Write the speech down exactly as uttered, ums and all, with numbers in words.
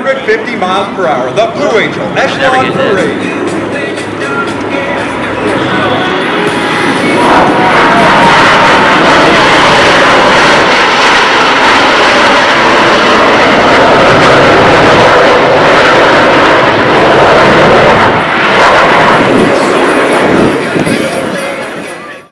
hundred fifty miles per hour. The Blue Angel Echelon Parade.